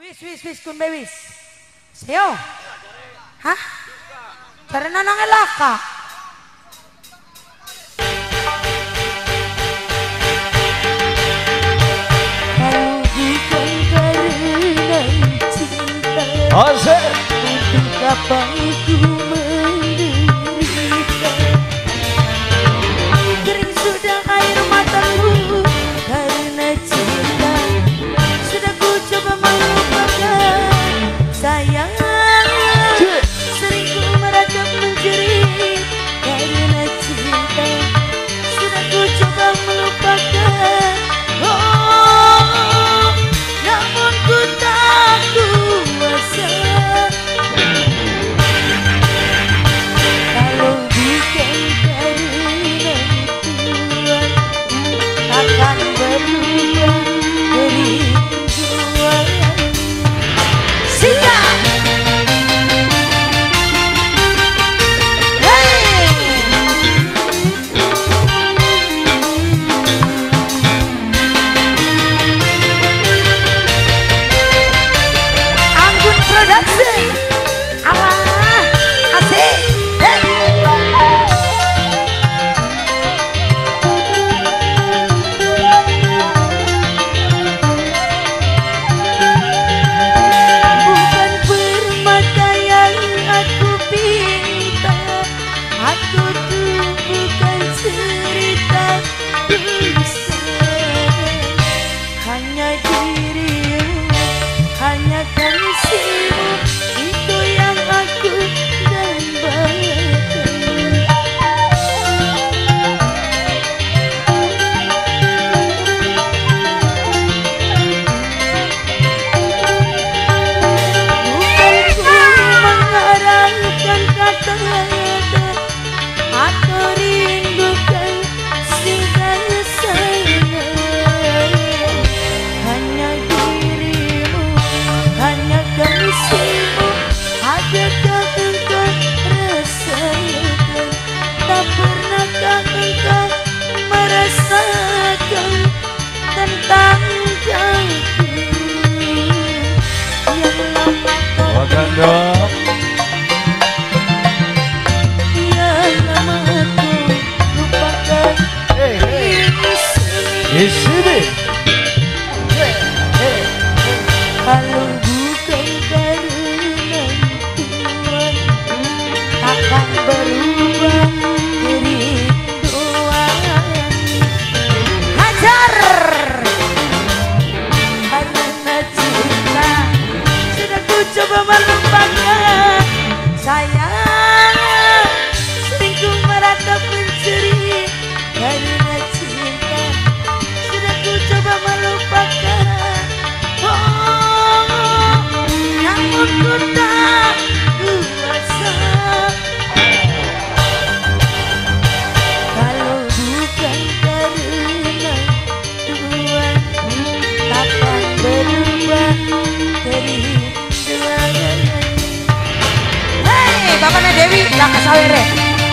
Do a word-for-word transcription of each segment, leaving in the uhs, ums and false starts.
Wis wis wis kun bewis. Seo. Hah? Karena nang elaka. Kalau bukan karena cinta. Asik. Untuk apa ku menderita? Kering sudah air mataku karena cinta. Sudah ku coba melupakan sayang. Sering ku meratap menjerit karena cinta. Sudah ku coba melupakan. Oh, namun ku tak kuasa. Kalau bukan karena Tuhan, takkan berubah kerinduan. Sika! Hey! Anggun Production. Allah, asik. Hey! Bukan permata yang aku pinta, aku tuh bukan cerita dusta. Hanya dirimu, hanya kasihmu, itu yang aku dambakan. Bukan ku mengharapkan kata-kata atau rindukan segala sayang. Hanya dirimu, hanya kasihmu, adakah engkau rasakan? Tak pernahkah engkau merasakan tentang aku yang lama kau Wakanda. yang lama kau lupakan. Hey, hey. Ini Di sini. kalau bukan karena Tuhan, takkan berubah kerinduan. Hajar! Karena cinta sudah ku coba melupakan sayang. Sering ku meratap menjerit karena cinta. Sudah ku coba melupakan. Oh, namun ku tak kuasa. Kalau bukan karena Tuhan, takkan berubah kerinduan. Hei, bapaknya Dewi, lah kesawere.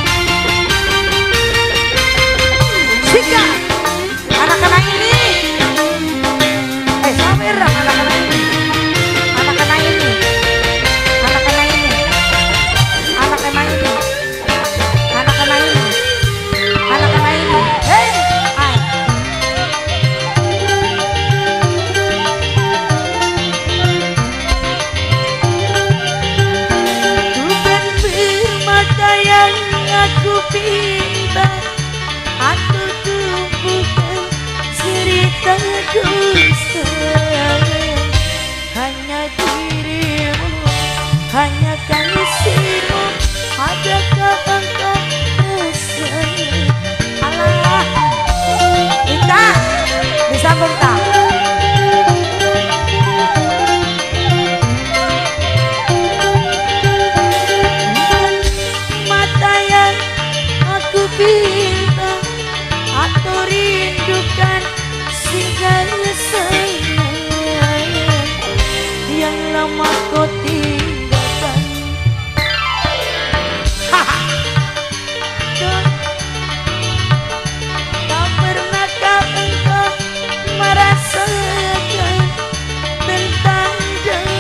Sika, anak-anak ini. Eh, sawer dong anak-anak ini. Anak-anak ini. Anak-anak ini. Anak-anak ini. Anak-anak ini. Anak-anak ini. Hei, ay. Bukan permata yang aku pinta, aku tuh bukan cerita dusta. Hanya dirimu, hanya kasihmu, adakah engkau rasanya? Allah, kita disambung tak? Bukan mata yang aku pinta, atau rindukan segala sayang yang lama kau tinggalkan. Tak, tak pernahkah engkau merasakan tentang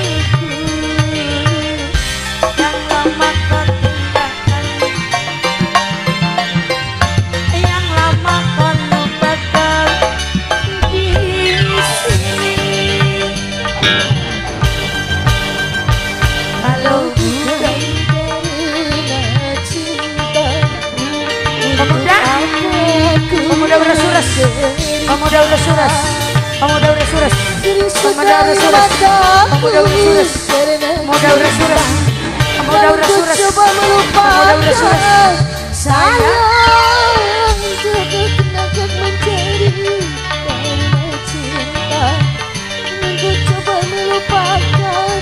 Pemuda udah suras, pemuda udah suras, pemuda udah suras, pemuda udah suras, pemuda udah suras, pemuda udah suras, coba pemuda udah suras. melupakan sayang, seakan-akan mencari karena cinta. Ku coba melupakan,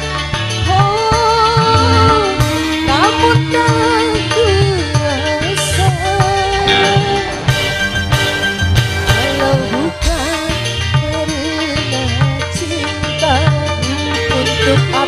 oh, namun tak kuasa. Kalau bukan karena cinta, untuk